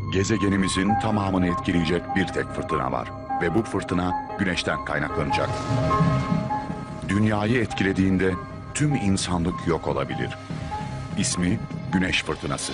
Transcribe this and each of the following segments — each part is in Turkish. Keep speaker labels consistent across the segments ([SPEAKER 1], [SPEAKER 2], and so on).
[SPEAKER 1] Gezegenimizin tamamını etkileyecek bir tek fırtına var. Ve bu fırtına güneşten kaynaklanacak. Dünyayı etkilediğinde tüm insanlık yok olabilir. İsmi Güneş Fırtınası.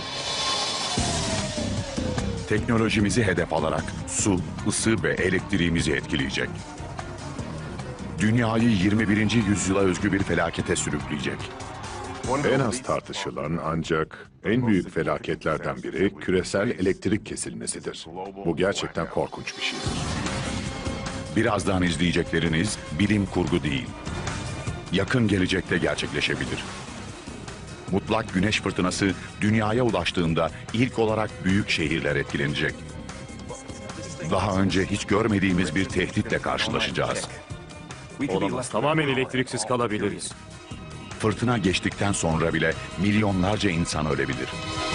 [SPEAKER 1] Teknolojimizi hedef alarak su, ısı ve elektriğimizi etkileyecek. Dünyayı 21. yüzyıla özgü bir felakete sürükleyecek.
[SPEAKER 2] En az tartışılan ancak en büyük felaketlerden biri küresel elektrik kesilmesidir. Bu gerçekten korkunç bir şeydir.
[SPEAKER 1] Birazdan izleyecekleriniz bilim kurgu değil. Yakın gelecekte gerçekleşebilir. Mutlak güneş fırtınası dünyaya ulaştığında ilk olarak büyük şehirler etkilenecek. Daha önce hiç görmediğimiz bir tehditle karşılaşacağız.
[SPEAKER 3] Olamaz. Tamamen elektriksiz kalabiliriz.
[SPEAKER 1] Fırtına geçtikten sonra bile milyonlarca insan ölebilir.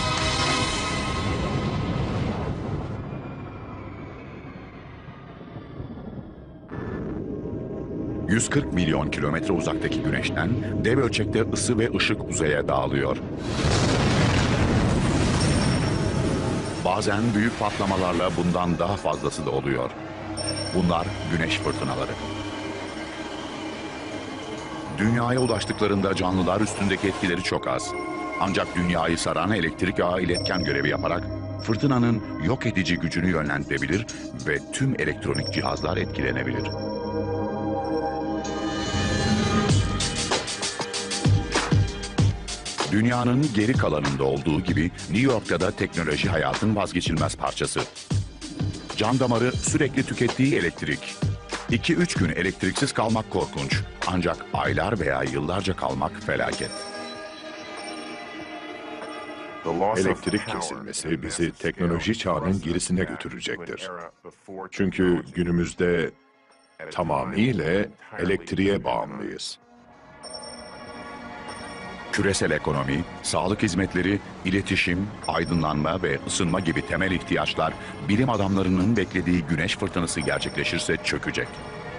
[SPEAKER 1] ...140 milyon kilometre uzaktaki güneşten dev ölçekte ısı ve ışık uzaya dağılıyor. Bazen büyük patlamalarla bundan daha fazlası da oluyor. Bunlar güneş fırtınaları. Dünyaya ulaştıklarında canlılar üstündeki etkileri çok az. Ancak dünyayı saran elektrik ağı iletken görevi yaparak fırtınanın yok edici gücünü yönlendirebilir ve tüm elektronik cihazlar etkilenebilir. Dünyanın geri kalanında olduğu gibi New York'ta da teknoloji hayatın vazgeçilmez parçası. Can damarı sürekli tükettiği elektrik. 2-3 gün elektriksiz kalmak korkunç. Ancak aylar veya yıllarca kalmak felaket.
[SPEAKER 2] Elektrik kesilmesi bizi teknoloji çağının gerisine götürecektir. Çünkü günümüzde tamamıyla elektriğe bağımlıyız.
[SPEAKER 1] Küresel ekonomi, sağlık hizmetleri, iletişim, aydınlanma ve ısınma gibi temel ihtiyaçlar bilim adamlarının beklediği güneş fırtınası gerçekleşirse çökecek.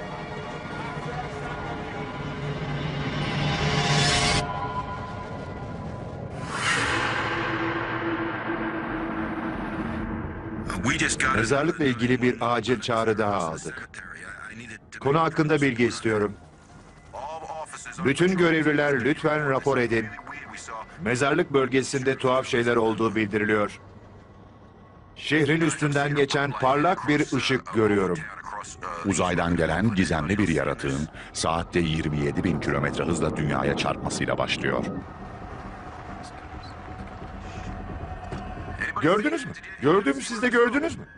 [SPEAKER 4] Mezarlıkla ilgili bir acil çağrı daha aldık. Konu hakkında bilgi istiyorum. Bütün görevliler lütfen rapor edin. Mezarlık bölgesinde tuhaf şeyler olduğu bildiriliyor. Şehrin üstünden geçen parlak bir ışık görüyorum.
[SPEAKER 1] Uzaydan gelen gizemli bir yaratığın saatte 27 bin kilometre hızla dünyaya çarpmasıyla başlıyor.
[SPEAKER 4] Gördünüz mü? Gördüğümü siz de gördünüz mü?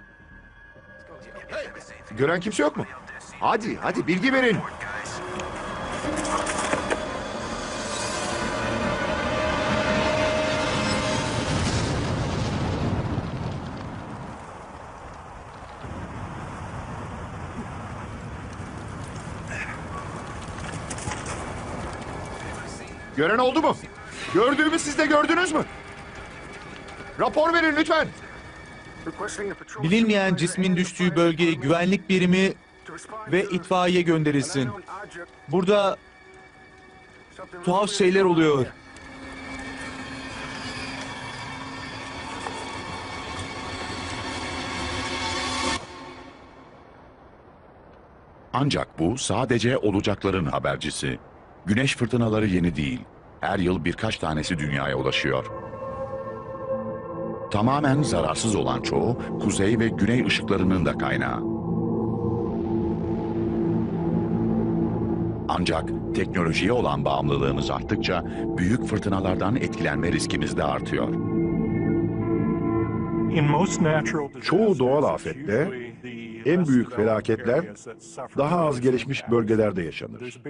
[SPEAKER 4] Gören kimse yok mu? Hadi bilgi verin. Gören oldu mu? Gördüğümü siz de gördünüz mü? Rapor verin lütfen.
[SPEAKER 5] Bilinmeyen cismin düştüğü bölgeye güvenlik birimi ve itfaiye gönderilsin. Burada tuhaf şeyler oluyor.
[SPEAKER 1] Ancak bu sadece olacakların habercisi. Güneş fırtınaları yeni değil. Her yıl birkaç tanesi dünyaya ulaşıyor. Tamamen zararsız olan çoğu kuzey ve güney ışıklarının da kaynağı. Ancak teknolojiye olan bağımlılığımız arttıkça büyük fırtınalardan etkilenme riskimiz de artıyor.
[SPEAKER 2] Çoğu doğal afette en büyük felaketler daha az gelişmiş bölgelerde yaşanır.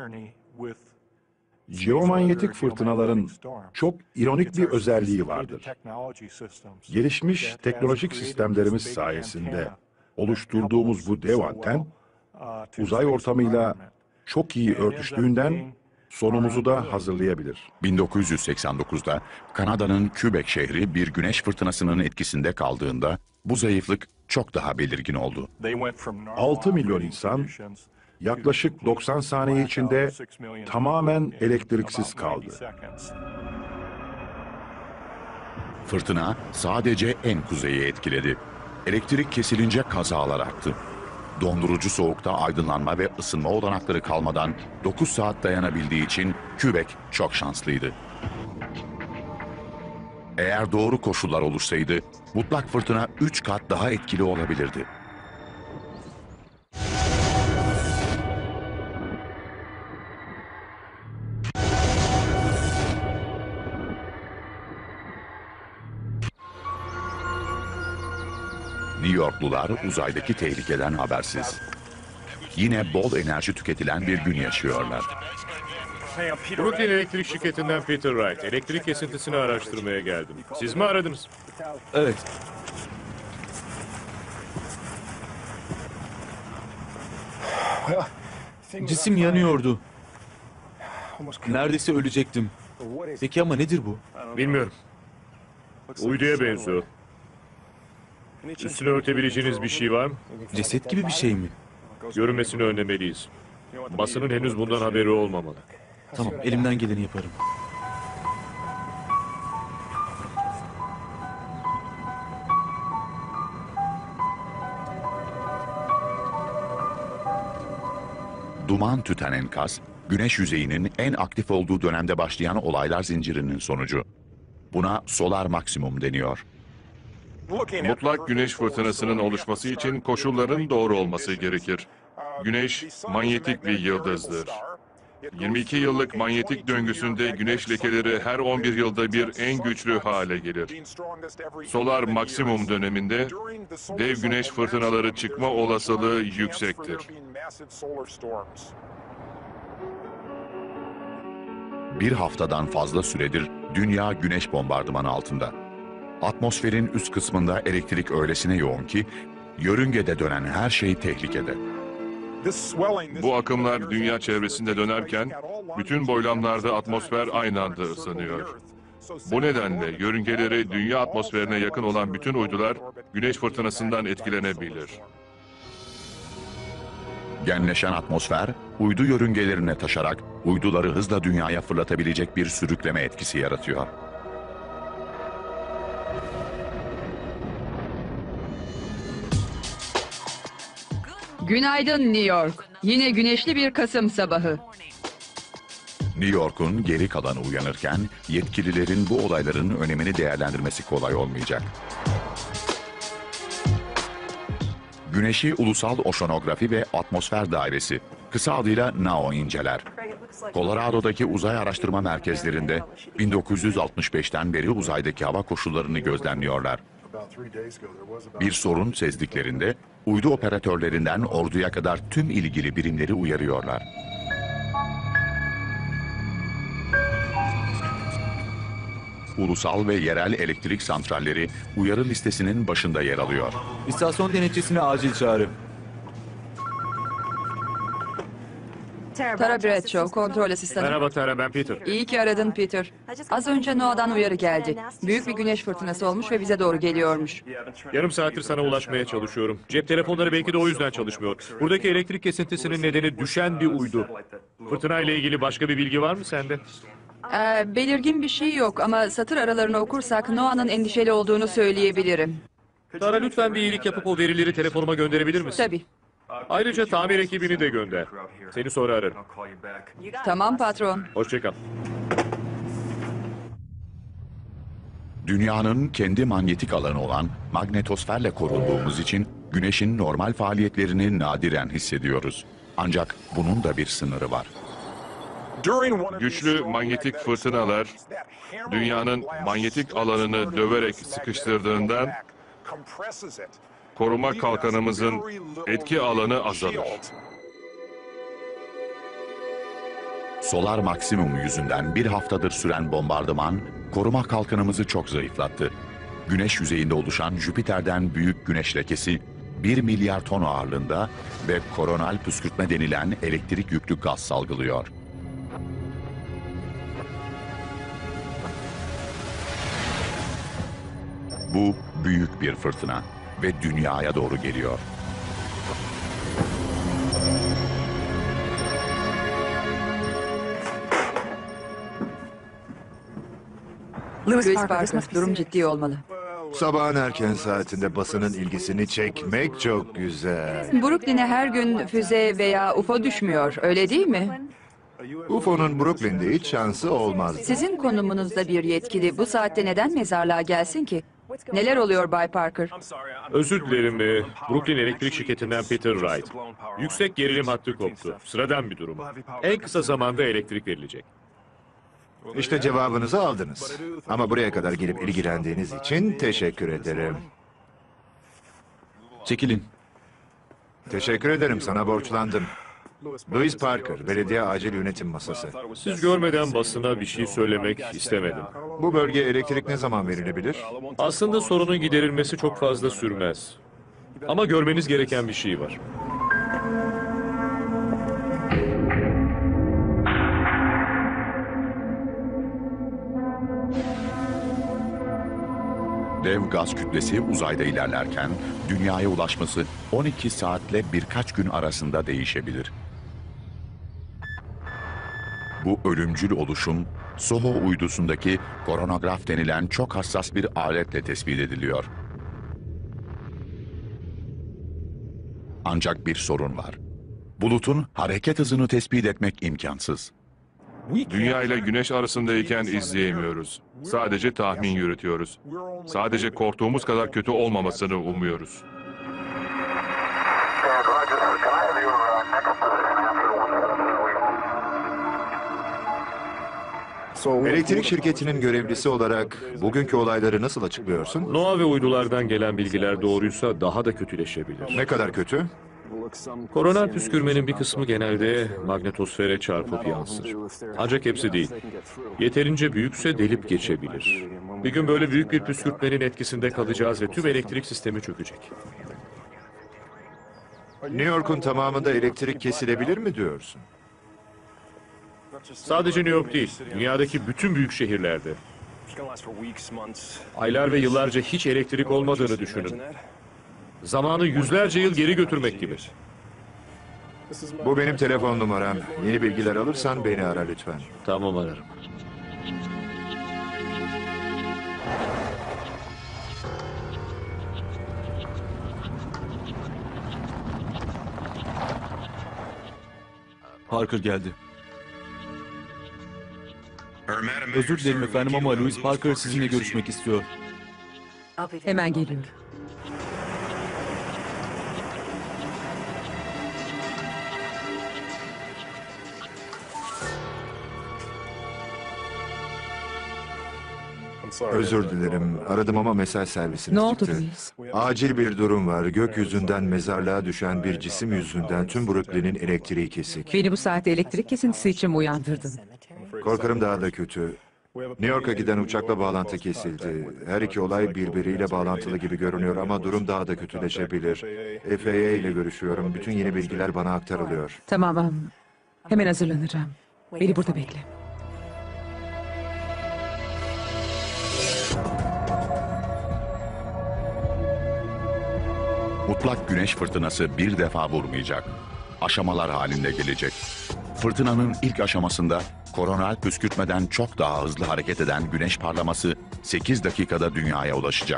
[SPEAKER 2] Jeomanyetik fırtınaların çok ironik bir özelliği vardır. Gelişmiş teknolojik sistemlerimiz sayesinde oluşturduğumuz bu dev anten, uzay ortamıyla çok iyi örtüştüğünden sonumuzu da hazırlayabilir.
[SPEAKER 1] 1989'da Kanada'nın Quebec şehri bir güneş fırtınasının etkisinde kaldığında bu zayıflık çok daha belirgin oldu.
[SPEAKER 2] 6 milyon insan yaklaşık 90 saniye içinde tamamen elektriksiz kaldı.
[SPEAKER 1] Fırtına sadece en kuzeyi etkiledi. Elektrik kesilince kazalar arttı. Dondurucu soğukta aydınlanma ve ısınma olanakları kalmadan 9 saat dayanabildiği için Quebec çok şanslıydı. Eğer doğru koşullar oluşsaydı mutlak fırtına 3 kat daha etkili olabilirdi. New Yorklular uzaydaki tehlikeden habersiz. Yine bol enerji tüketilen bir gün yaşıyorlar.
[SPEAKER 3] Brooklyn Elektrik Şirketi'nden Peter Wright. Elektrik kesintisini araştırmaya geldim. Siz mi aradınız?
[SPEAKER 5] Evet. Cisim yanıyordu. Neredeyse ölecektim. Peki ama nedir bu?
[SPEAKER 3] Bilmiyorum. Uyduya benziyor. Üstünü örtebileceğiniz bir şey var mı?
[SPEAKER 5] Ceset gibi bir şey mi?
[SPEAKER 3] Görünmesini önlemeliyiz. Basının henüz bundan haberi olmamalı.
[SPEAKER 5] Tamam, elimden geleni yaparım.
[SPEAKER 1] Duman tüten enkaz, güneş yüzeyinin en aktif olduğu dönemde başlayan olaylar zincirinin sonucu. Buna solar maksimum deniyor.
[SPEAKER 6] Mutlak güneş fırtınasının oluşması için koşulların doğru olması gerekir. Güneş manyetik bir yıldızdır. 22 yıllık manyetik döngüsünde güneş lekeleri her 11 yılda bir en güçlü hale gelir. Solar maksimum döneminde dev güneş fırtınaları çıkma olasılığı yüksektir.
[SPEAKER 1] Bir haftadan fazla süredir dünya güneş bombardımanı altında. Atmosferin üst kısmında elektrik öylesine yoğun ki yörüngede dönen her şey tehlikede.
[SPEAKER 6] Bu akımlar dünya çevresinde dönerken bütün boylamlarda atmosfer aynı anda ısınıyor. Bu nedenle yörüngeleri dünya atmosferine yakın olan bütün uydular güneş fırtınasından etkilenebilir.
[SPEAKER 1] Genleşen atmosfer, uydu yörüngelerine taşarak uyduları hızla dünyaya fırlatabilecek bir sürükleme etkisi yaratıyor.
[SPEAKER 7] Günaydın New York. Yine güneşli bir Kasım sabahı.
[SPEAKER 1] New York'un geri kalanı uyanırken yetkililerin bu olayların önemini değerlendirmesi kolay olmayacak. Güneşi Ulusal Oşanografi ve Atmosfer Dairesi, kısa adıyla NAO inceler. Colorado'daki uzay araştırma merkezlerinde 1965'ten beri uzaydaki hava koşullarını gözlemliyorlar. Bir sorun sezdiklerinde uydu operatörlerinden orduya kadar tüm ilgili birimleri uyarıyorlar. Ulusal ve yerel elektrik santralleri uyarı listesinin başında yer alıyor.
[SPEAKER 5] İstasyon denetçisine acil çağrı.
[SPEAKER 7] Tara Bradshaw, kontrol asistanı.
[SPEAKER 3] Merhaba Tara, ben Peter.
[SPEAKER 7] İyi ki aradın Peter. Az önce NOAA'dan uyarı geldi. Büyük bir güneş fırtınası olmuş ve bize doğru geliyormuş.
[SPEAKER 3] Yarım saattir sana ulaşmaya çalışıyorum. Cep telefonları belki de o yüzden çalışmıyor. Buradaki elektrik kesintisinin nedeni düşen bir uydu. Fırtına ile ilgili başka bir bilgi var mı sende?
[SPEAKER 7] Belirgin bir şey yok ama satır aralarını okursak NOAA'nın endişeli olduğunu söyleyebilirim.
[SPEAKER 3] Tara, lütfen bir iyilik yapıp o verileri telefonuma gönderebilir misin?
[SPEAKER 7] Tabii.
[SPEAKER 3] Ayrıca tamir ekibini de gönder. Seni sonra ararım.
[SPEAKER 7] Tamam patron.
[SPEAKER 3] Hoşça kal.
[SPEAKER 1] Dünyanın kendi manyetik alanı olan magnetosferle korunduğumuz için Güneş'in normal faaliyetlerini nadiren hissediyoruz. Ancak bunun da bir sınırı var.
[SPEAKER 6] Güçlü manyetik fırtınalar dünyanın manyetik alanını döverek sıkıştırdığından koruma kalkanımızın etki alanı azalır.
[SPEAKER 1] Solar maksimum yüzünden bir haftadır süren bombardıman koruma kalkanımızı çok zayıflattı. Güneş yüzeyinde oluşan Jüpiter'den büyük güneş lekesi 1 milyar ton ağırlığında ve koronal püskürtme denilen elektrik yüklü gaz salgılıyor. Bu büyük bir fırtına ve dünyaya doğru geliyor.
[SPEAKER 7] Louis Parker, durum ciddi olmalı.
[SPEAKER 4] Sabahın erken saatinde basının ilgisini çekmek çok güzel.
[SPEAKER 7] Brooklyn'e her gün füze veya UFO düşmüyor, öyle değil mi?
[SPEAKER 4] UFO'nun Brooklyn'de hiç şansı olmaz.
[SPEAKER 7] Sizin konumunuzda bir yetkili bu saatte neden mezarlığa gelsin ki? Neler oluyor Bay Parker?
[SPEAKER 3] Özür dilerim. Brooklyn Elektrik Şirketi'nden Peter Wright. Yüksek gerilim hattı koptu. Sıradan bir durum. En kısa zamanda elektrik verilecek.
[SPEAKER 4] İşte cevabınızı aldınız. Ama buraya kadar gelip ilgilendiğiniz için teşekkür ederim.
[SPEAKER 5] Çekilin.
[SPEAKER 4] Teşekkür ederim, sana borçlandım. Louis Parker, Belediye Acil Yönetim Masası.
[SPEAKER 3] Siz görmeden basına bir şey söylemek istemedim.
[SPEAKER 4] Bu bölgeye elektrik ne zaman verilebilir?
[SPEAKER 3] Aslında sorunun giderilmesi çok fazla sürmez. Ama görmeniz gereken bir şey var.
[SPEAKER 1] Dev gaz kütlesi uzayda ilerlerken dünyaya ulaşması 12 saatle birkaç gün arasında değişebilir. Bu ölümcül oluşum SOHO uydusundaki koronograf denilen çok hassas bir aletle tespit ediliyor. Ancak bir sorun var. Bulutun hareket hızını tespit etmek imkansız.
[SPEAKER 6] Dünya ile Güneş arasındayken izleyemiyoruz. Sadece tahmin yürütüyoruz. Sadece korktuğumuz kadar kötü olmamasını umuyoruz.
[SPEAKER 4] Elektrik şirketinin görevlisi olarak bugünkü olayları nasıl açıklıyorsun?
[SPEAKER 3] NOAA ve uydulardan gelen bilgiler doğruysa daha da kötüleşebilir.
[SPEAKER 4] Ne kadar kötü?
[SPEAKER 3] Koronal püskürmenin bir kısmı genelde magnetosfere çarpıp yansır. Ancak hepsi değil. Yeterince büyükse delip geçebilir. Bir gün böyle büyük bir püskürtmenin etkisinde kalacağız ve tüm elektrik sistemi çökecek.
[SPEAKER 4] New York'un tamamında elektrik kesilebilir mi diyorsun?
[SPEAKER 3] Sadece New York değil, dünyadaki bütün büyük şehirlerde. Aylar ve yıllarca hiç elektrik olmadığını düşünün. Zamanı yüzlerce yıl geri götürmek gibi.
[SPEAKER 4] Bu benim telefon numaram. Yeni bilgiler alırsan beni ara lütfen.
[SPEAKER 3] Tamam, ararım.
[SPEAKER 5] Parker geldi. Özür dilerim efendim ama Louis Parker sizinle görüşmek istiyor.
[SPEAKER 8] Hemen geliyorum.
[SPEAKER 4] Özür dilerim. Aradım ama mesaj servisiniz
[SPEAKER 8] Ne oldu
[SPEAKER 4] çıktı.
[SPEAKER 8] Louis?
[SPEAKER 4] Acil bir durum var. Gökyüzünden mezarlığa düşen bir cisim yüzünden tüm Brooklyn'in elektriği kesik.
[SPEAKER 8] Beni bu saatte elektrik kesintisi için mi uyandırdın?
[SPEAKER 4] Korkarım daha da kötü. New York'a giden uçakla bağlantı kesildi. Her iki olay birbiriyle bağlantılı gibi görünüyor ama durum daha da kötüleşebilir. FAA ile görüşüyorum. Bütün yeni bilgiler bana aktarılıyor.
[SPEAKER 8] Tamam. Hemen hazırlanacağım. Beni burada bekle.
[SPEAKER 1] Mutlak güneş fırtınası bir defa vurmayacak. Aşamalar halinde gelecek. Fırtınanın ilk aşamasında koronal püskürtmeden çok daha hızlı hareket eden güneş parlaması 8 dakikada dünyaya ulaşacak.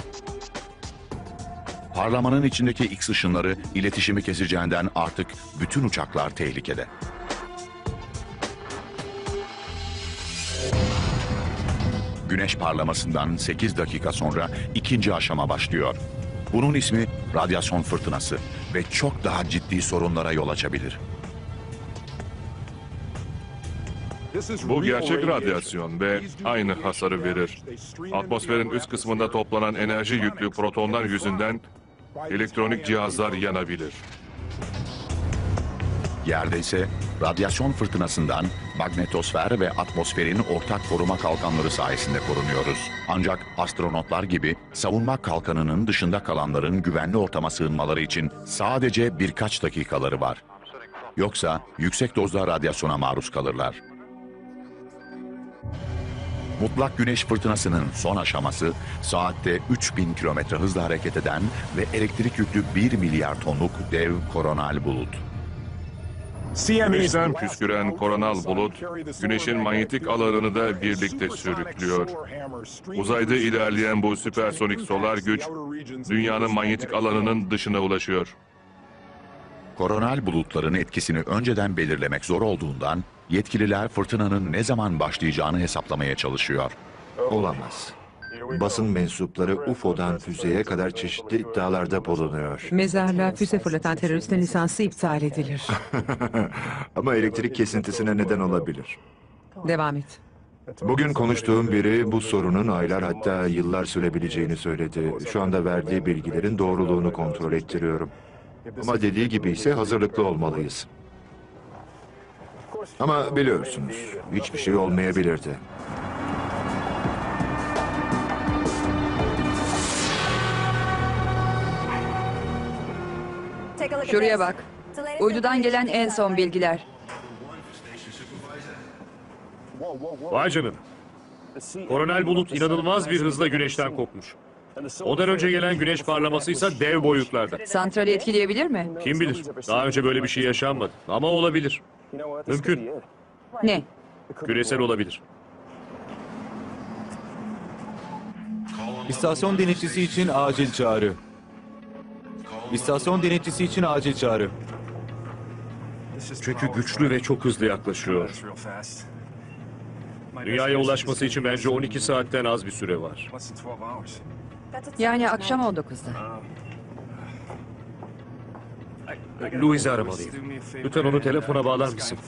[SPEAKER 1] Parlamanın içindeki X ışınları iletişimi keseceğinden artık bütün uçaklar tehlikede. Güneş parlamasından 8 dakika sonra ikinci aşama başlıyor. Bunun ismi radyasyon fırtınası ve çok daha ciddi sorunlara yol açabilir.
[SPEAKER 6] Bu gerçek radyasyon ve aynı hasarı verir. Atmosferin üst kısmında toplanan enerji yüklü protonlar yüzünden elektronik cihazlar yanabilir.
[SPEAKER 1] Yerde ise radyasyon fırtınasından magnetosfer ve atmosferin ortak koruma kalkanları sayesinde korunuyoruz. Ancak astronotlar gibi savunma kalkanının dışında kalanların güvenli ortama sığınmaları için sadece birkaç dakikaları var. Yoksa yüksek dozda radyasyona maruz kalırlar. Mutlak güneş fırtınasının son aşaması saatte 3000 kilometre hızla hareket eden ve elektrik yüklü 1 milyar tonluk dev koronal bulut.
[SPEAKER 6] Güneşten püsküren koronal bulut, Güneş'in manyetik alanını da birlikte sürüklüyor. Uzayda ilerleyen bu süpersonik solar güç, Dünya'nın manyetik alanının dışına ulaşıyor.
[SPEAKER 1] Koronal bulutların etkisini önceden belirlemek zor olduğundan yetkililer fırtınanın ne zaman başlayacağını hesaplamaya çalışıyor.
[SPEAKER 4] Olamaz. Basın mensupları UFO'dan füzeye kadar çeşitli iddialarda bulunuyor.
[SPEAKER 8] Mezarlığa füze fırlatan teröristin lisansı iptal edilir.
[SPEAKER 4] Ama elektrik kesintisine neden olabilir.
[SPEAKER 8] Devam et.
[SPEAKER 4] Bugün konuştuğum biri bu sorunun aylar hatta yıllar sürebileceğini söyledi. Şu anda verdiği bilgilerin doğruluğunu kontrol ettiriyorum. Ama dediği gibi ise hazırlıklı olmalıyız. Ama biliyorsunuz, hiçbir şey olmayabilirdi.
[SPEAKER 7] Şuraya bak. Uydudan gelen en son bilgiler.
[SPEAKER 3] Vay canına. Koronel bulut inanılmaz bir hızla güneşten kopmuş. Ondan önce gelen güneş parlamasıysa dev boyutlarda.
[SPEAKER 7] Santrali etkileyebilir mi?
[SPEAKER 3] Kim bilir? Daha önce böyle bir şey yaşanmadı. Ama olabilir. Mümkün.
[SPEAKER 7] Ne?
[SPEAKER 3] Küresel olabilir.
[SPEAKER 5] İstasyon denetçisi için acil çağrı. İstasyon denetçisi için acil çağrı.
[SPEAKER 3] Çünkü güçlü ve çok hızlı yaklaşıyor. Dünyaya ulaşması için bence 12 saatten az bir süre var.
[SPEAKER 7] Yani akşam 19'da.
[SPEAKER 3] Louise'i aramalıyım. Lütfen onu telefona bağlar mısın?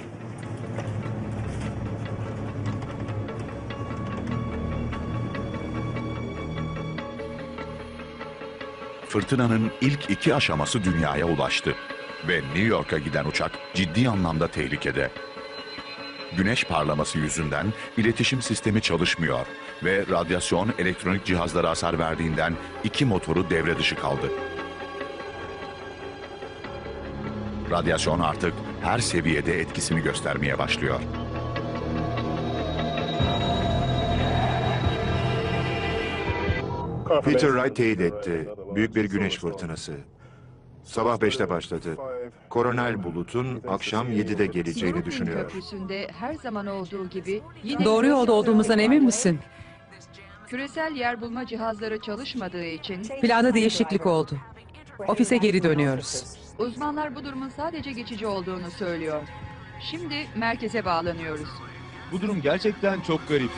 [SPEAKER 1] Fırtınanın ilk 2 aşaması dünyaya ulaştı ve New York'a giden uçak ciddi anlamda tehlikede. Güneş parlaması yüzünden iletişim sistemi çalışmıyor ve radyasyon elektronik cihazlara hasar verdiğinden 2 motoru devre dışı kaldı. Radyasyon artık her seviyede etkisini göstermeye başlıyor.
[SPEAKER 4] Peter Wright teyit etti. Büyük bir güneş fırtınası. Sabah 5'te başladı. Koronel bulutun akşam 7'de geleceğini
[SPEAKER 7] Brooklyn
[SPEAKER 4] düşünüyor.
[SPEAKER 7] Köprüsü'nde her zaman olduğu gibi yine
[SPEAKER 8] Doğru yolda olduğumuzdan emin misin?
[SPEAKER 7] küresel yer bulma cihazları çalışmadığı için
[SPEAKER 8] Planda değişiklik oldu. Ofise geri dönüyoruz.
[SPEAKER 7] uzmanlar bu durumun sadece geçici olduğunu söylüyor. Şimdi merkeze bağlanıyoruz.
[SPEAKER 5] Bu durum gerçekten çok garip.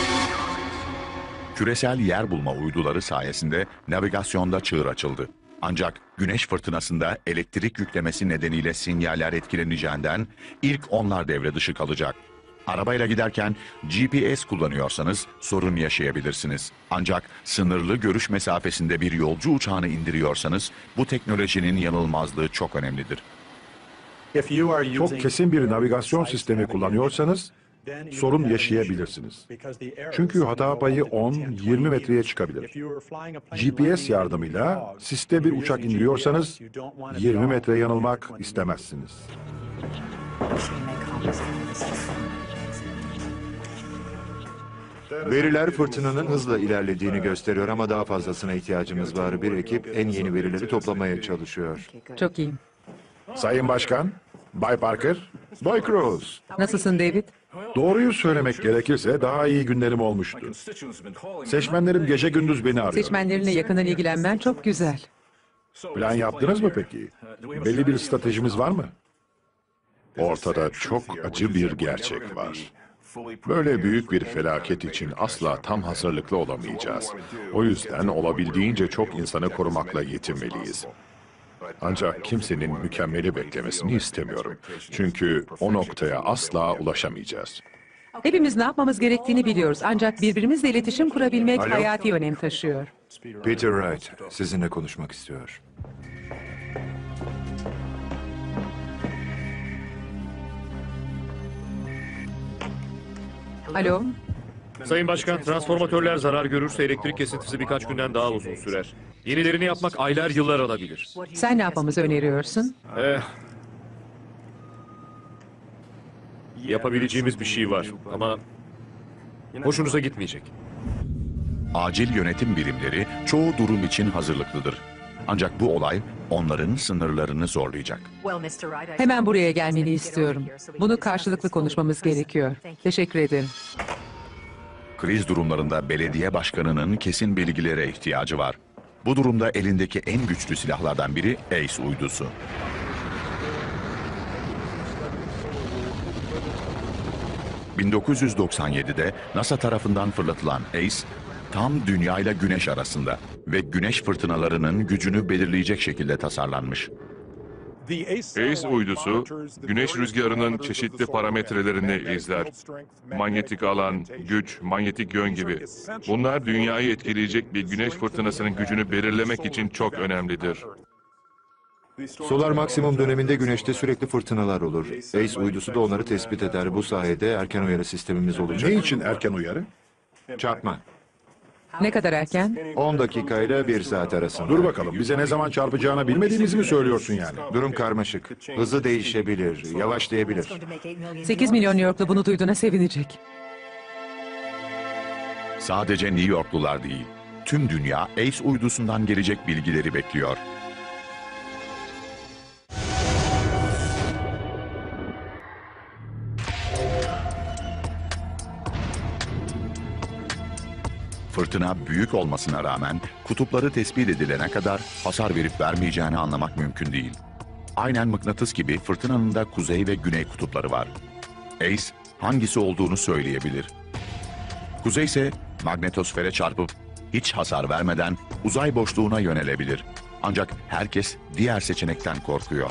[SPEAKER 1] Küresel yer bulma uyduları sayesinde navigasyonda çığır açıldı. Ancak güneş fırtınasında elektrik yüklemesi nedeniyle sinyaller etkileneceğinden ilk onlar devre dışı kalacak. Arabayla giderken GPS kullanıyorsanız sorun yaşayabilirsiniz. Ancak sınırlı görüş mesafesinde bir yolcu uçağını indiriyorsanız bu teknolojinin yanılmazlığı çok önemlidir.
[SPEAKER 9] Çok kesin bir navigasyon sistemi kullanıyorsanız sorun yaşayabilirsiniz. Çünkü hata payı 10-20 metreye çıkabilir. GPS yardımıyla siste bir uçak indiriyorsanız 20 metre yanılmak istemezsiniz.
[SPEAKER 4] Veriler fırtınanın hızla ilerlediğini gösteriyor ama daha fazlasına ihtiyacımız var. Bir ekip en yeni verileri toplamaya çalışıyor.
[SPEAKER 8] Çok iyiyim.
[SPEAKER 9] Sayın Başkan, Bay Parker, Bay Cruz.
[SPEAKER 8] Nasılsın David?
[SPEAKER 9] Doğruyu söylemek gerekirse daha iyi günlerim olmuştu. Seçmenlerim gece gündüz beni arıyor.
[SPEAKER 8] Seçmenlerinle yakından ilgilenmen çok güzel.
[SPEAKER 9] Plan yaptınız mı peki? Belli bir stratejimiz var mı? Ortada çok acı bir gerçek var. Böyle büyük bir felaket için asla tam hazırlıklı olamayacağız. O yüzden olabildiğince çok insanı korumakla yetinmeliyiz. Ancak kimsenin mükemmeli beklemesini istemiyorum. Çünkü o noktaya asla ulaşamayacağız.
[SPEAKER 8] Hepimiz ne yapmamız gerektiğini biliyoruz. Ancak birbirimizle iletişim kurabilmek
[SPEAKER 4] Alo?
[SPEAKER 8] hayati önem taşıyor.
[SPEAKER 4] Peter Wright sizinle konuşmak istiyor.
[SPEAKER 8] Alo?
[SPEAKER 3] Sayın Başkan, transformatörler zarar görürse elektrik kesintisi birkaç günden daha uzun sürer. Yenilerini yapmak aylar yıllar alabilir.
[SPEAKER 8] Sen ne yapmamızı öneriyorsun?
[SPEAKER 3] Yapabileceğimiz bir şey var ama hoşunuza gitmeyecek.
[SPEAKER 1] Acil yönetim birimleri çoğu durum için hazırlıklıdır. Ancak bu olay onların sınırlarını zorlayacak.
[SPEAKER 8] Hemen buraya gelmeni istiyorum. Bunu karşılıklı konuşmamız gerekiyor. Teşekkür ederim.
[SPEAKER 1] Kriz durumlarında belediye başkanının kesin bilgilere ihtiyacı var. Bu durumda elindeki en güçlü silahlardan biri ACE uydusu. ...1997'de NASA tarafından fırlatılan ACE, tam Dünya ile Güneş arasında ve güneş fırtınalarının gücünü belirleyecek şekilde tasarlanmış.
[SPEAKER 6] ACE uydusu, güneş rüzgarının çeşitli parametrelerini izler. Manyetik alan, güç, manyetik yön gibi. Bunlar dünyayı etkileyecek bir güneş fırtınasının gücünü belirlemek için çok önemlidir.
[SPEAKER 4] Solar maksimum döneminde güneşte sürekli fırtınalar olur. ACE uydusu da onları tespit eder. Bu sayede erken uyarı sistemimiz olacak.
[SPEAKER 9] Ne için erken uyarı?
[SPEAKER 4] Çarpma.
[SPEAKER 8] Ne kadar erken?
[SPEAKER 4] 10 dakikayla 1 saat arasında.
[SPEAKER 9] Dur bakalım, bize ne zaman çarpacağını bilmediğimizi mi söylüyorsun yani?
[SPEAKER 4] Durum karmaşık. Hızı değişebilir, yavaşlayabilir.
[SPEAKER 8] 8 milyon New Yorklu bunu duyduğuna sevinecek.
[SPEAKER 1] Sadece New Yorklular değil, tüm dünya ACE uydusundan gelecek bilgileri bekliyor. Fırtına büyük olmasına rağmen kutupları tespit edilene kadar hasar verip vermeyeceğini anlamak mümkün değil. Aynen mıknatıs gibi fırtınanın da kuzey ve güney kutupları var. ACE hangisi olduğunu söyleyebilir. Kuzey ise magnetosfere çarpıp hiç hasar vermeden uzay boşluğuna yönelebilir. Ancak herkes diğer seçenekten korkuyor.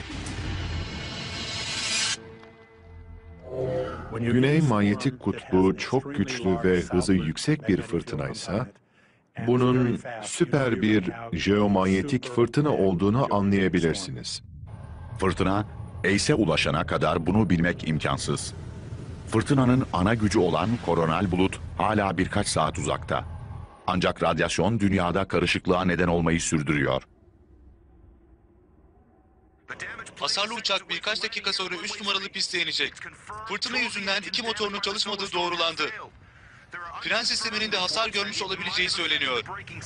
[SPEAKER 2] Güney manyetik kutbu çok güçlü ve hızı yüksek bir fırtınaysa, bunun süper bir jeomanyetik fırtına olduğunu anlayabilirsiniz.
[SPEAKER 1] Fırtına, ACE'e ulaşana kadar bunu bilmek imkansız. Fırtınanın ana gücü olan koronal bulut hala birkaç saat uzakta. Ancak radyasyon dünyada karışıklığa neden olmayı sürdürüyor.
[SPEAKER 5] Hasarlı uçak birkaç dakika sonra 3 numaralı piste inecek. Fırtına yüzünden iki motorunun çalışmadığı doğrulandı. Fren sisteminin de hasar görmüş olabileceği söyleniyor.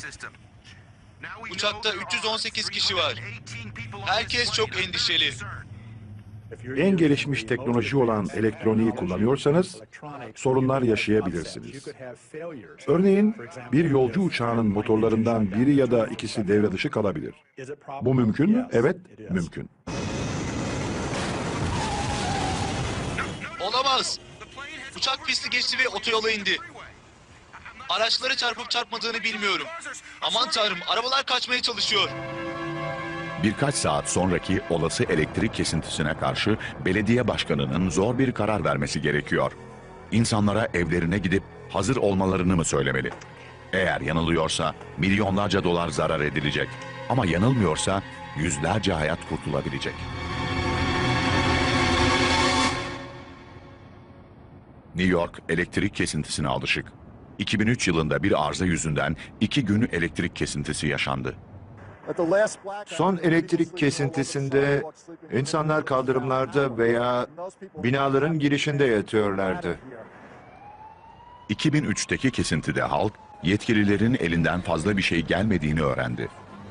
[SPEAKER 5] Uçakta 318 kişi var. Herkes çok endişeli.
[SPEAKER 9] En gelişmiş teknoloji olan elektroniği kullanıyorsanız sorunlar yaşayabilirsiniz. Örneğin bir yolcu uçağının motorlarından biri ya da ikisi devre dışı kalabilir. Bu mümkün mü? Evet, mümkün.
[SPEAKER 5] Olamaz. Uçak pisti geçti ve otoyola indi. Araçları çarpıp çarpmadığını bilmiyorum. Aman tanrım, arabalar kaçmaya çalışıyor.
[SPEAKER 1] Birkaç saat sonraki olası elektrik kesintisine karşı belediye başkanının zor bir karar vermesi gerekiyor. İnsanlara evlerine gidip hazır olmalarını mı söylemeli? Eğer yanılıyorsa milyonlarca dolar zarar edilecek. Ama yanılmıyorsa yüzlerce hayat kurtulabilecek. New York elektrik kesintisine alışık. 2003 yılında bir arıza yüzünden 2 gün elektrik kesintisi yaşandı.
[SPEAKER 4] Son elektrik kesintisinde insanlar kaldırımlarda veya binaların girişinde yatıyorlardı.
[SPEAKER 1] 2003'teki kesintide halk, yetkililerin elinden fazla bir şey gelmediğini öğrendi.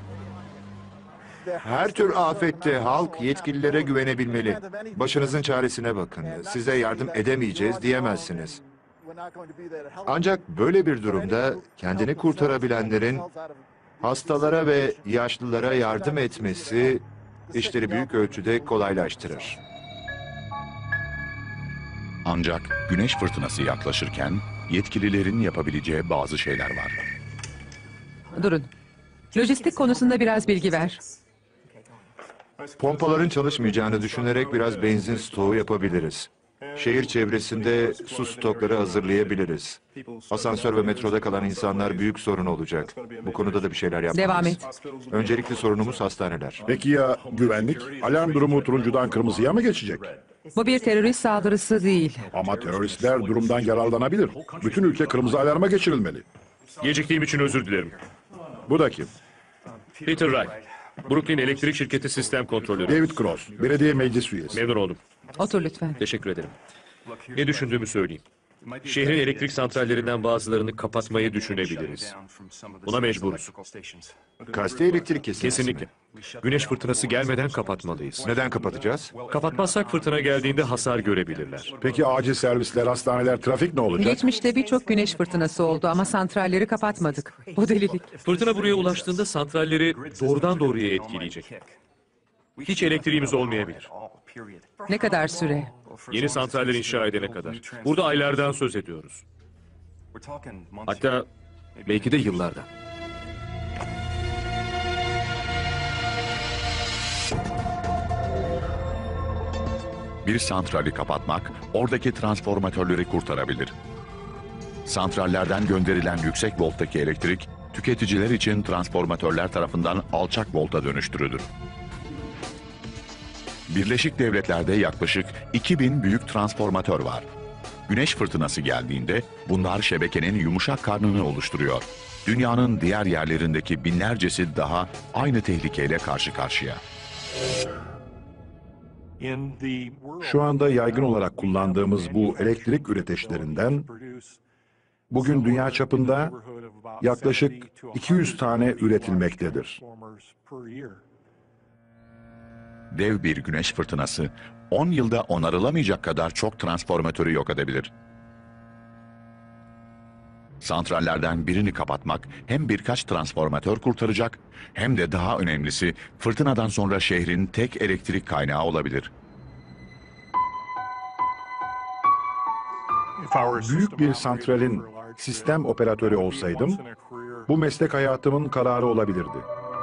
[SPEAKER 4] Her tür afette halk yetkililere güvenebilmeli. Başınızın çaresine bakın. Size yardım edemeyeceğiz diyemezsiniz. Ancak böyle bir durumda kendini kurtarabilenlerin hastalara ve yaşlılara yardım etmesi işleri büyük ölçüde kolaylaştırır.
[SPEAKER 1] Ancak güneş fırtınası yaklaşırken yetkililerin yapabileceği bazı şeyler var.
[SPEAKER 8] Durun. Lojistik konusunda biraz bilgi ver.
[SPEAKER 4] Pompaların çalışmayacağını düşünerek biraz benzin stoğu yapabiliriz. Şehir çevresinde su stokları hazırlayabiliriz. Asansör ve metroda kalan insanlar büyük sorun olacak. Bu konuda da bir şeyler yapmalıyız.
[SPEAKER 8] Devam et.
[SPEAKER 4] Öncelikli sorunumuz hastaneler.
[SPEAKER 9] Peki ya güvenlik? Alarm durumu turuncudan kırmızıya mı geçecek?
[SPEAKER 8] Bu bir terörist saldırısı değil.
[SPEAKER 9] Ama teröristler durumdan yararlanabilir. Bütün ülke kırmızı alarma geçirilmeli.
[SPEAKER 3] Geciktiğim için özür dilerim.
[SPEAKER 9] Bu da kim?
[SPEAKER 3] Peter Wright, Brooklyn Elektrik Şirketi Sistem Kontrolörü.
[SPEAKER 9] David Cross, belediye meclis üyesi.
[SPEAKER 3] Memnun oldum.
[SPEAKER 8] Otur lütfen.
[SPEAKER 3] Teşekkür ederim. Ne düşündüğümü söyleyeyim. Şehrin elektrik santrallerinden bazılarını kapatmayı düşünebiliriz. Buna mecburuz.
[SPEAKER 4] Kasti elektrik kesintisi
[SPEAKER 3] Kesinlikle.
[SPEAKER 4] mi?
[SPEAKER 3] Güneş fırtınası gelmeden kapatmalıyız.
[SPEAKER 4] Neden kapatacağız?
[SPEAKER 3] Kapatmazsak fırtına geldiğinde hasar görebilirler.
[SPEAKER 9] Peki acil servisler, hastaneler, trafik ne olacak?
[SPEAKER 8] Geçmişte birçok güneş fırtınası oldu ama santralleri kapatmadık. Bu delilik.
[SPEAKER 3] Fırtına buraya ulaştığında santralleri doğrudan doğruya etkileyecek. Hiç elektriğimiz olmayabilir.
[SPEAKER 8] Ne kadar süre?
[SPEAKER 3] Yeni santraller inşa edene kadar. Burada aylardan söz ediyoruz. Hatta belki de yıllardan.
[SPEAKER 1] Bir santrali kapatmak, oradaki transformatörleri kurtarabilir. Santrallerden gönderilen yüksek volttaki elektrik, tüketiciler için transformatörler tarafından alçak volta dönüştürülür. Birleşik Devletler'de yaklaşık 2000 büyük transformatör var. Güneş fırtınası geldiğinde bunlar şebekenin yumuşak karnını oluşturuyor. Dünyanın diğer yerlerindeki binlercesi daha aynı tehlikeyle karşı karşıya.
[SPEAKER 9] Şu anda yaygın olarak kullandığımız bu elektrik üreticilerinden bugün dünya çapında yaklaşık 200 tane üretilmektedir.
[SPEAKER 1] Dev bir güneş fırtınası 10 yılda onarılamayacak kadar çok transformatörü yok edebilir. Santrallerden birini kapatmak hem birkaç transformatör kurtaracak hem de daha önemlisi fırtınadan sonra şehrin tek elektrik kaynağı olabilir.
[SPEAKER 9] Büyük bir santralin sistem operatörü olsaydım, bu meslek hayatımın kararı olabilirdi.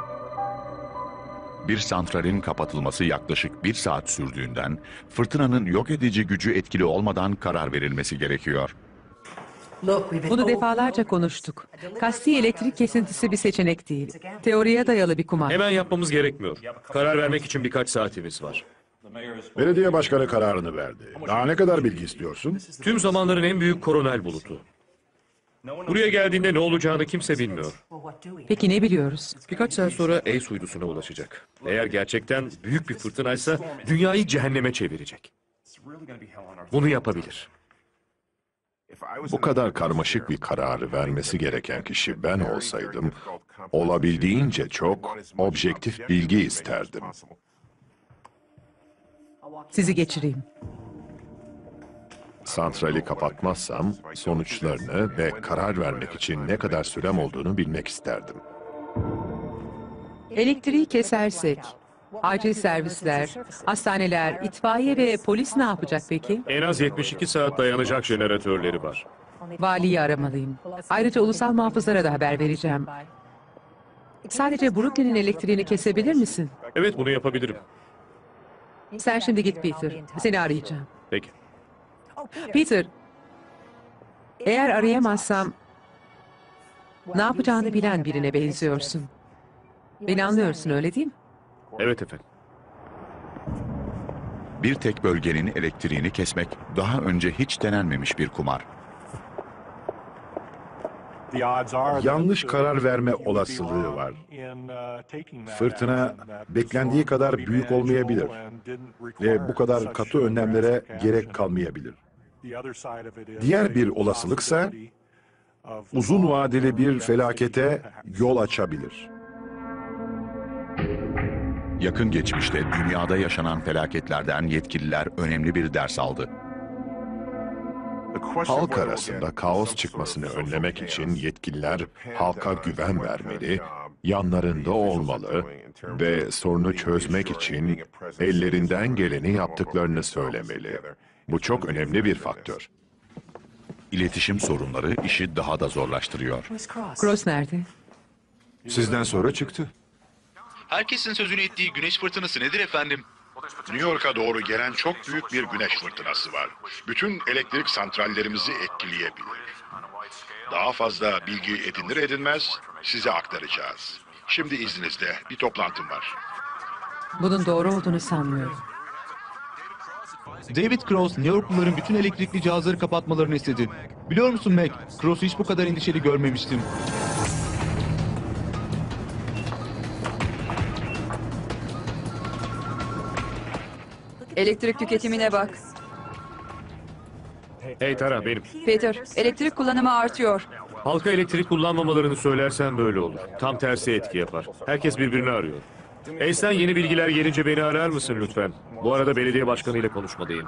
[SPEAKER 1] Bir santralin kapatılması yaklaşık 1 saat sürdüğünden fırtınanın yok edici gücü etkili olmadan karar verilmesi gerekiyor.
[SPEAKER 8] Bunu defalarca konuştuk. Kasti elektrik kesintisi bir seçenek değil. Teoriye dayalı bir kumar.
[SPEAKER 3] Hemen yapmamız gerekmiyor. Karar vermek için birkaç saatimiz var.
[SPEAKER 9] Belediye başkanı kararını verdi. Daha ne kadar bilgi istiyorsun?
[SPEAKER 3] Tüm zamanların en büyük koronel bulutu. Buraya geldiğinde ne olacağını kimse bilmiyor.
[SPEAKER 8] Peki ne biliyoruz?
[SPEAKER 3] Birkaç saat sonra Ace uydusuna ulaşacak. Eğer gerçekten büyük bir fırtınaysa dünyayı cehenneme çevirecek. Bunu yapabilir.
[SPEAKER 9] Bu kadar karmaşık bir kararı vermesi gereken kişi ben olsaydım, olabildiğince çok objektif bilgi isterdim.
[SPEAKER 8] Sizi geçireyim.
[SPEAKER 9] Santrali kapatmazsam sonuçlarını ve karar vermek için ne kadar sürem olduğunu bilmek isterdim.
[SPEAKER 8] Elektriği kesersek, acil servisler, hastaneler, itfaiye ve polis ne yapacak peki?
[SPEAKER 3] En az 72 saat dayanacak jeneratörleri var.
[SPEAKER 8] Valiyi aramalıyım. Ayrıca ulusal muhafızlara da haber vereceğim. Sadece Brooklyn'in elektriğini kesebilir misin?
[SPEAKER 3] Evet, bunu yapabilirim.
[SPEAKER 8] Sen şimdi git Peter. Seni arayacağım.
[SPEAKER 3] Peki.
[SPEAKER 8] Peter, eğer arayamazsam ne yapacağını bilen birine benziyorsun. Beni anlıyorsun, öyle değil mi?
[SPEAKER 3] Evet efendim.
[SPEAKER 1] Bir tek bölgenin elektriğini kesmek daha önce hiç denenmemiş bir kumar.
[SPEAKER 9] Yanlış karar verme olasılığı var. Fırtına beklendiği kadar büyük olmayabilir ve bu kadar katı önlemlere gerek kalmayabilir. Diğer bir olasılıksa uzun vadeli bir felakete yol açabilir.
[SPEAKER 1] Yakın geçmişte dünyada yaşanan felaketlerden yetkililer önemli bir ders aldı.
[SPEAKER 9] Halk arasında kaos çıkmasını önlemek için yetkililer halka güven vermeli, yanlarında olmalı ve sorunu çözmek için ellerinden geleni yaptıklarını söylemeli. Bu çok önemli bir faktör.
[SPEAKER 1] İletişim sorunları işi daha da zorlaştırıyor.
[SPEAKER 8] Cross nerede?
[SPEAKER 4] Sizden sonra çıktı.
[SPEAKER 5] Herkesin sözünü ettiği güneş fırtınası nedir efendim?
[SPEAKER 10] New York'a doğru gelen çok büyük bir güneş fırtınası var. Bütün elektrik santrallerimizi etkileyebilir. Daha fazla bilgi edinir edinmez size aktaracağız. Şimdi izninizle bir toplantım var.
[SPEAKER 8] Bunun doğru olduğunu sanmıyorum.
[SPEAKER 11] David Cross, New Yorkluların bütün elektrikli cihazları kapatmalarını istedi. Biliyor musun Mac, Cross'u hiç bu kadar endişeli görmemiştim.
[SPEAKER 7] Elektrik tüketimine bak.
[SPEAKER 3] Hey Tara, benim.
[SPEAKER 7] Peter, elektrik kullanımı artıyor.
[SPEAKER 3] Halka elektrik kullanmamalarını söylersen böyle olur. Tam tersi etki yapar. Herkes birbirini arıyor. Hey, sen yeni bilgiler gelince beni arar mısın lütfen? Bu arada belediye başkanıyla konuşmalıyım.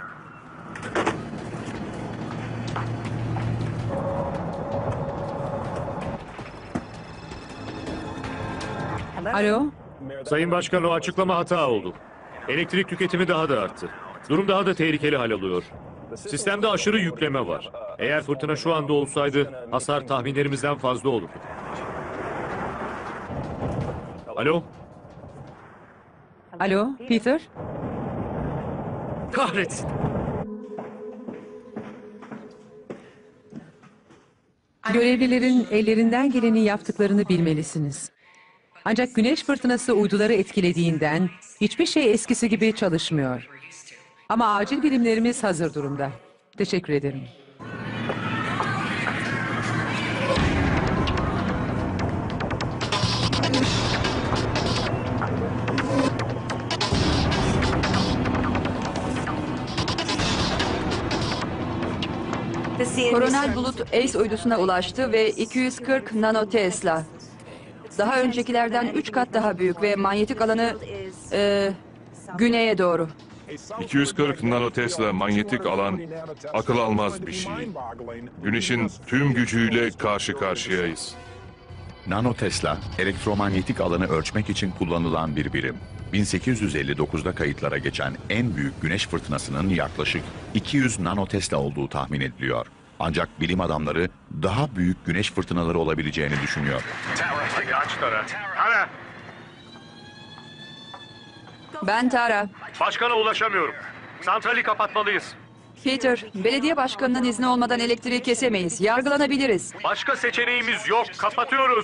[SPEAKER 8] Alo?
[SPEAKER 3] Sayın Başkan, o açıklama hata oldu. Elektrik tüketimi daha da arttı. Durum daha da tehlikeli hal alıyor. Sistemde aşırı yükleme var. Eğer fırtına şu anda olsaydı hasar tahminlerimizden fazla olurdu. Alo?
[SPEAKER 8] Alo, Peter?
[SPEAKER 3] Kahretsin.
[SPEAKER 8] Görevlilerin ellerinden geleni yaptıklarını bilmelisiniz. Ancak güneş fırtınası uyduları etkilediğinden hiçbir şey eskisi gibi çalışmıyor. Ama acil birimlerimiz hazır durumda. Teşekkür ederim.
[SPEAKER 7] Koronel bulut ACE uydusuna ulaştı ve 240 nanotesla. Daha öncekilerden 3 kat daha büyük ve manyetik alanı güneye doğru.
[SPEAKER 6] 240 nanotesla manyetik alan akıl almaz bir şey. Güneşin tüm gücüyle karşı karşıyayız.
[SPEAKER 1] Nanotesla, elektromanyetik alanı ölçmek için kullanılan bir birim. 1859'da kayıtlara geçen en büyük güneş fırtınasının yaklaşık 200 nanotesla olduğu tahmin ediliyor. Ancak bilim adamları daha büyük güneş fırtınaları olabileceğini düşünüyor.
[SPEAKER 7] Ben Tara.
[SPEAKER 3] Başkana ulaşamıyorum. Santrali kapatmalıyız.
[SPEAKER 7] Peter, belediye başkanının izni olmadan elektriği kesemeyiz. Yargılanabiliriz.
[SPEAKER 3] Başka seçeneğimiz yok. Kapatıyoruz.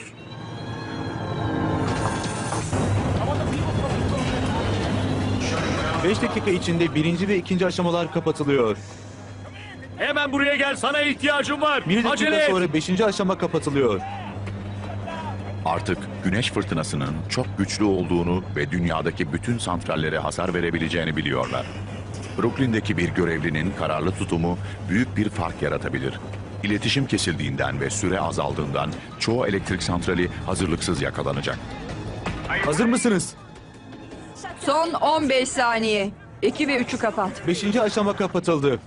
[SPEAKER 11] Beş dakika içinde birinci ve ikinci aşamalar kapatılıyor.
[SPEAKER 3] Hemen buraya gel. Sana ihtiyacım var.
[SPEAKER 11] Bir dakika
[SPEAKER 3] Acele et.
[SPEAKER 11] sonra beşinci aşama kapatılıyor.
[SPEAKER 1] Artık güneş fırtınasının çok güçlü olduğunu ve dünyadaki bütün santrallere hasar verebileceğini biliyorlar. Brooklyn'deki bir görevlinin kararlı tutumu büyük bir fark yaratabilir. İletişim kesildiğinden ve süre azaldığından çoğu elektrik santrali hazırlıksız yakalanacak.
[SPEAKER 11] Hazır mısınız?
[SPEAKER 7] Son 15 saniye. 2 ve 3'ü kapat.
[SPEAKER 11] Beşinci aşama kapatıldı.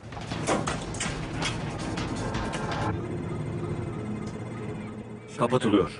[SPEAKER 3] Kapatılıyor.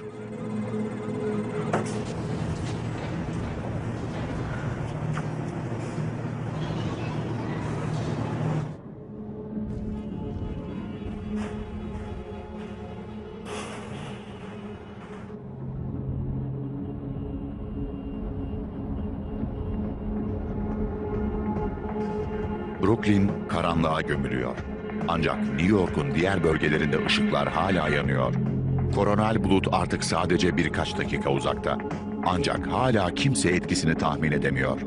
[SPEAKER 1] Brooklyn karanlığa gömülüyor. Ancak New York'un diğer bölgelerinde ışıklar hala yanıyor. Koronel bulut artık sadece birkaç dakika uzakta. Ancak hala kimse etkisini tahmin edemiyor.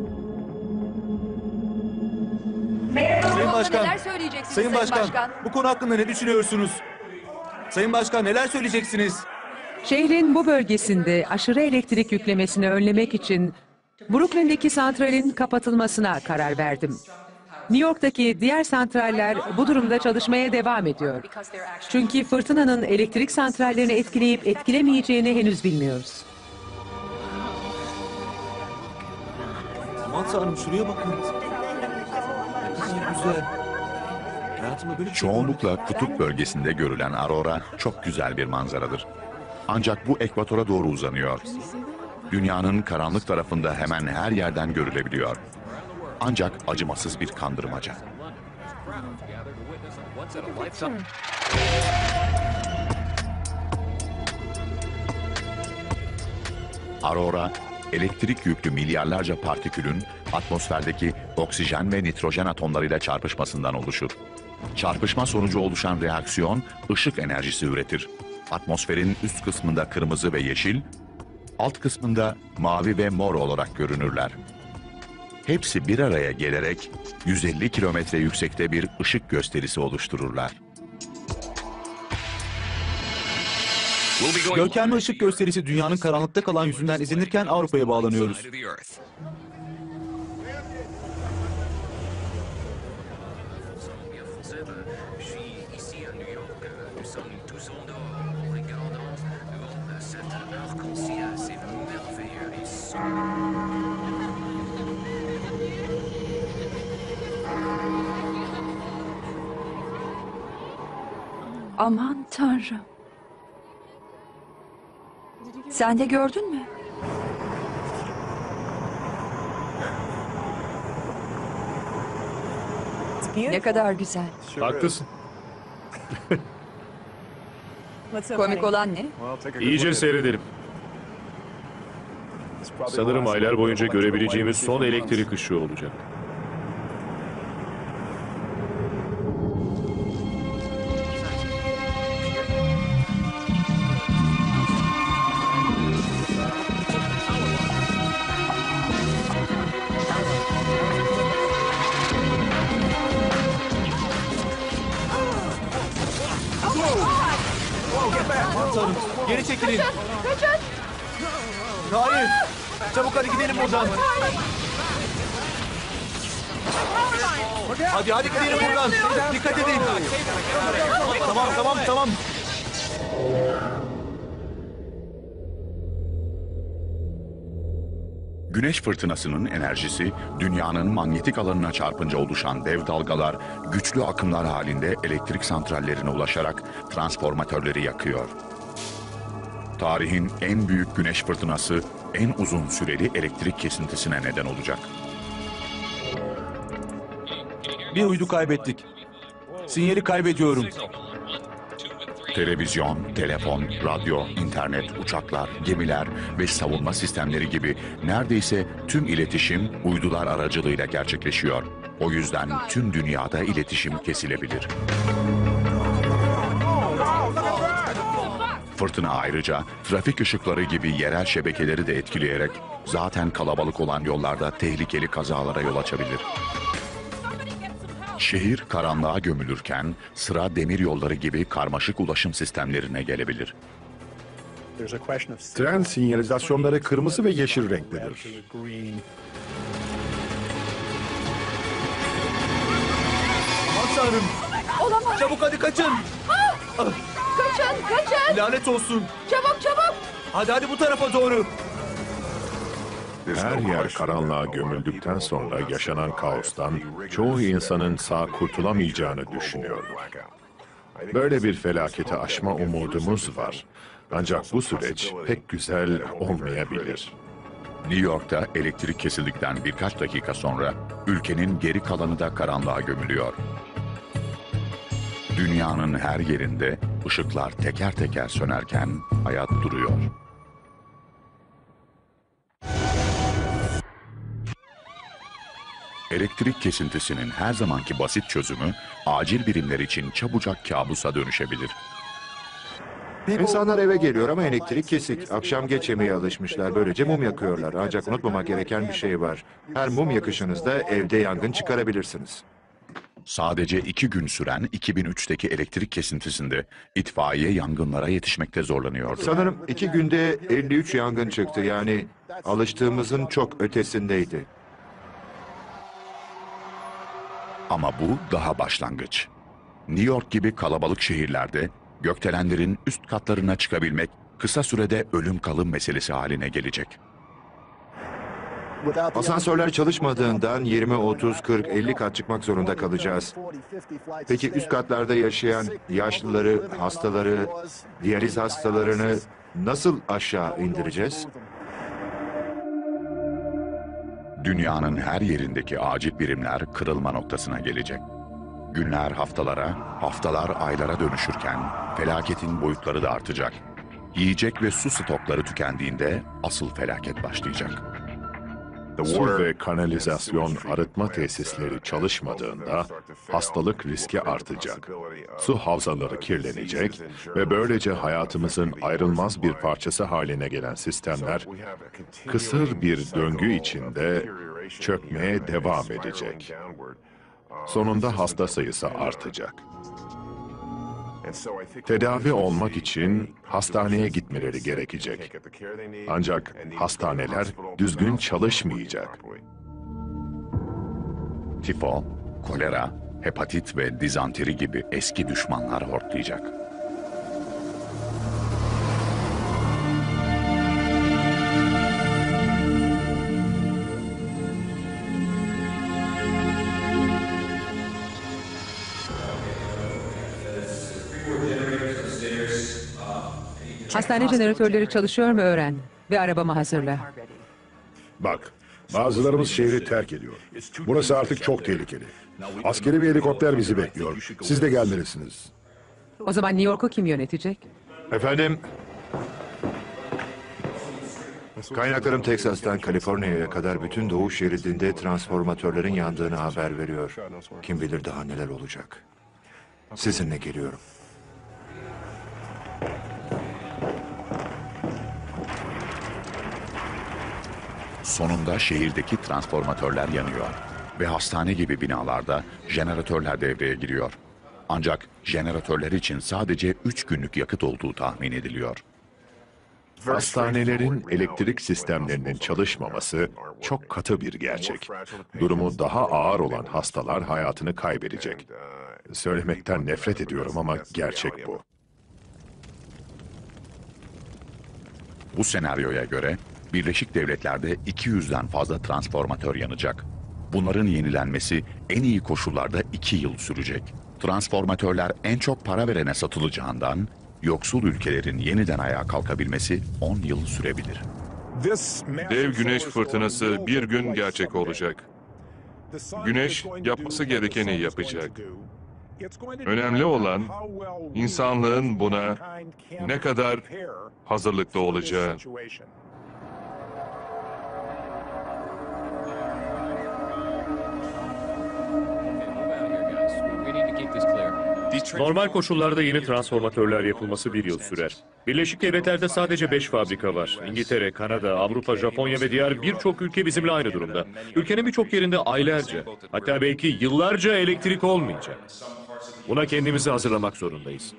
[SPEAKER 11] Sayın Başkan,
[SPEAKER 7] Neler söyleyeceksiniz
[SPEAKER 11] Sayın Başkan, bu konu hakkında ne düşünüyorsunuz? Sayın Başkan, neler söyleyeceksiniz?
[SPEAKER 8] Şehrin bu bölgesinde aşırı elektrik yüklemesini önlemek için Brooklyn'deki santralin kapatılmasına karar verdim. New York'taki diğer santraller bu durumda çalışmaya devam ediyor. Çünkü fırtınanın elektrik santrallerini etkileyip etkilemeyeceğini henüz bilmiyoruz.
[SPEAKER 11] Aman tanrım, şuraya bakın. Ne kadar güzel. Hayatımda böyle bir şey
[SPEAKER 1] Çoğunlukla kutup bölgesinde görülen aurora çok güzel bir manzaradır. Ancak bu ekvatora doğru uzanıyor. Dünyanın karanlık tarafında hemen her yerden görülebiliyor. Ancak acımasız bir kandırmaca. Aurora, elektrik yüklü milyarlarca partikülün atmosferdeki oksijen ve nitrojen atomlarıyla çarpışmasından oluşur. Çarpışma sonucu oluşan reaksiyon ışık enerjisi üretir. Atmosferin üst kısmında kırmızı ve yeşil, alt kısmında mavi ve mor olarak görünürler. Hepsi bir araya gelerek 150 kilometre yüksekte bir ışık gösterisi oluştururlar.
[SPEAKER 11] Görkemli ışık gösterisi dünyanın karanlıkta kalan yüzünden izlenirken Avrupa'ya bağlanıyoruz.
[SPEAKER 7] Aman Tanrım. Sen de gördün mü? Ne kadar güzel.
[SPEAKER 3] Haklısın.
[SPEAKER 7] Komik olan ne?
[SPEAKER 3] İyice seyredelim. Sanırım aylar boyunca görebileceğimiz son elektrik ışığı olacak.
[SPEAKER 11] Aman tanrım. Geri çekilin. Kaçın. Hayır. Çabuk hadi gidelim buradan. Hadi gidelim buradan. Dikkat edin. Tamam.
[SPEAKER 1] Güneş fırtınasının enerjisi dünyanın manyetik alanına çarpınca oluşan dev dalgalar güçlü akımlar halinde elektrik santrallerine ulaşarak transformatörleri yakıyor. Tarihin en büyük güneş fırtınası en uzun süreli elektrik kesintisine neden olacak.
[SPEAKER 11] Bir uydu kaybettik. Sinyali kaybediyorum.
[SPEAKER 1] Televizyon, telefon, radyo, internet, uçaklar, gemiler ve savunma sistemleri gibi neredeyse tüm iletişim uydular aracılığıyla gerçekleşiyor. O yüzden tüm dünyada iletişim kesilebilir. Fırtına ayrıca trafik ışıkları gibi yerel şebekeleri de etkileyerek zaten kalabalık olan yollarda tehlikeli kazalara yol açabilir. Şehir karanlığa gömülürken sıra demir yolları gibi karmaşık ulaşım sistemlerine gelebilir.
[SPEAKER 9] Tren sinyalizasyonları kırmızı ve yeşil renklidir.
[SPEAKER 11] Aman tanrım.
[SPEAKER 7] Olamaz.
[SPEAKER 11] Çabuk hadi kaçın.
[SPEAKER 7] Kaçın.
[SPEAKER 11] Lanet olsun.
[SPEAKER 7] Çabuk.
[SPEAKER 11] Hadi bu tarafa doğru.
[SPEAKER 9] Her yer karanlığa gömüldükten sonra yaşanan kaostan çoğu insanın sağ kurtulamayacağını düşünüyor. Böyle bir felaketi aşma umudumuz var. Ancak bu süreç pek güzel olmayabilir.
[SPEAKER 1] New York'ta elektrik kesildikten birkaç dakika sonra ülkenin geri kalanı da karanlığa gömülüyor. Dünyanın her yerinde ışıklar teker teker sönerken hayat duruyor. Elektrik kesintisinin her zamanki basit çözümü acil birimler için çabucak kabusa dönüşebilir.
[SPEAKER 4] İnsanlar eve geliyor ama elektrik kesik. Akşam geç yemeğe alışmışlar. Böylece mum yakıyorlar. Ancak unutmamak gereken bir şey var. Her mum yakışınızda evde yangın çıkarabilirsiniz.
[SPEAKER 1] Sadece 2 gün süren 2003'teki elektrik kesintisinde itfaiye yangınlara yetişmekte zorlanıyordu.
[SPEAKER 4] Sanırım 2 günde 53 yangın çıktı. Yani alıştığımızın çok ötesindeydi.
[SPEAKER 1] Ama bu daha başlangıç. New York gibi kalabalık şehirlerde gökdelenlerin üst katlarına çıkabilmek kısa sürede ölüm kalım meselesi haline gelecek.
[SPEAKER 4] Asansörler çalışmadığından 20, 30, 40, 50 kat çıkmak zorunda kalacağız. Peki üst katlarda yaşayan yaşlıları, hastaları, diyaliz hastalarını nasıl aşağı indireceğiz?
[SPEAKER 1] Dünyanın her yerindeki acil birimler kırılma noktasına gelecek. Günler haftalara, haftalar aylara dönüşürken felaketin boyutları da artacak. Yiyecek ve su stokları tükendiğinde asıl felaket başlayacak.
[SPEAKER 9] Su ve kanalizasyon arıtma tesisleri çalışmadığında hastalık riski artacak. Su havzaları kirlenecek ve böylece hayatımızın ayrılmaz bir parçası haline gelen sistemler kısır bir döngü içinde çökmeye devam edecek. Sonunda hasta sayısı artacak. Tedavi olmak için hastaneye gitmeleri gerekecek. Ancak hastaneler düzgün çalışmayacak.
[SPEAKER 1] Tifo, kolera, hepatit ve dizanteri gibi eski düşmanlar hortlayacak.
[SPEAKER 8] Hastane jeneratörleri çalışıyor mu öğren ve arabamı hazırla.
[SPEAKER 9] Bak, bazılarımız şehri terk ediyor. Burası artık çok tehlikeli. Askeri bir helikopter bizi bekliyor. Siz de gelmelisiniz.
[SPEAKER 8] O zaman New York'u kim yönetecek?
[SPEAKER 4] Efendim? Kaynaklarım Teksas'tan Kaliforniya'ya kadar bütün doğu şeridinde transformatörlerin yandığını haber veriyor. Kim bilir daha neler olacak. Sizinle geliyorum.
[SPEAKER 1] Sonunda şehirdeki transformatörler yanıyor ve hastane gibi binalarda jeneratörler devreye giriyor. Ancak jeneratörler için sadece 3 günlük yakıt olduğu tahmin ediliyor.
[SPEAKER 2] Hastanelerin elektrik sistemlerinin çalışmaması çok katı bir gerçek. Durumu daha ağır olan hastalar hayatını kaybedecek. Söylemekten nefret ediyorum ama gerçek bu.
[SPEAKER 1] Bu senaryoya göre Birleşik Devletler'de 200'den fazla transformatör yanacak. Bunların yenilenmesi en iyi koşullarda 2 yıl sürecek. Transformatörler en çok para verene satılacağından yoksul ülkelerin yeniden ayağa kalkabilmesi 10 yıl sürebilir.
[SPEAKER 6] Dev güneş fırtınası bir gün gerçek olacak. Güneş yapması gerekeni yapacak. Önemli olan insanlığın buna ne kadar hazırlıklı olacağı.
[SPEAKER 3] Normal koşullarda yeni transformatörler yapılması 1 yıl sürer. Birleşik Devletler'de sadece 5 fabrika var. İngiltere, Kanada, Avrupa, Japonya ve diğer birçok ülke bizimle aynı durumda. Ülkenin birçok yerinde aylarca, hatta belki yıllarca elektrik olmayacak. Buna kendimizi hazırlamak zorundayız.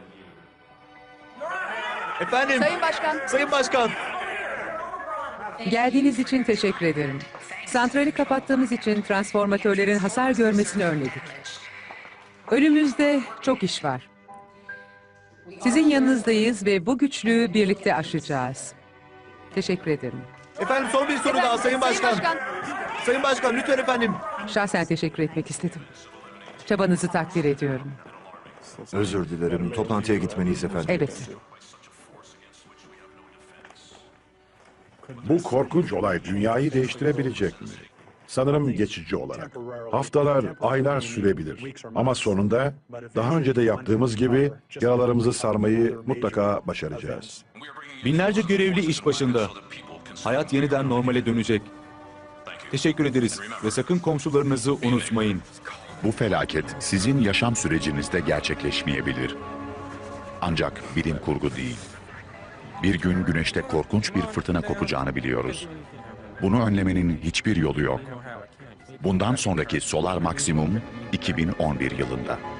[SPEAKER 11] Efendim?
[SPEAKER 7] Sayın Başkan.
[SPEAKER 11] Sayın Başkan.
[SPEAKER 8] Geldiğiniz için teşekkür ederim. Santrali kapattığımız için transformatörlerin hasar görmesini önledik. Önümüzde çok iş var. Sizin yanınızdayız ve bu güçlüğü birlikte aşacağız. Teşekkür ederim.
[SPEAKER 11] Efendim son bir soru daha Sayın Başkan. Sayın Başkan lütfen efendim.
[SPEAKER 8] Şahsen teşekkür etmek istedim. Çabanızı takdir ediyorum.
[SPEAKER 4] Özür dilerim. Toplantıya gitmeliyiz efendim.
[SPEAKER 8] Elbette.
[SPEAKER 9] Bu korkunç olay dünyayı değiştirebilecek mi? Sanırım geçici olarak. Haftalar, aylar sürebilir. Ama sonunda daha önce de yaptığımız gibi yaralarımızı sarmayı mutlaka başaracağız.
[SPEAKER 11] Binlerce görevli iş başında. Hayat yeniden normale dönecek. Teşekkür ederiz ve sakın komşularınızı unutmayın.
[SPEAKER 1] Bu felaket sizin yaşam sürecinizde gerçekleşmeyebilir. Ancak bilim kurgu değil. Bir gün güneşte korkunç bir fırtına kopacağını biliyoruz. Bunu önlemenin hiçbir yolu yok. Bundan sonraki Solar Maximum 2011 yılında.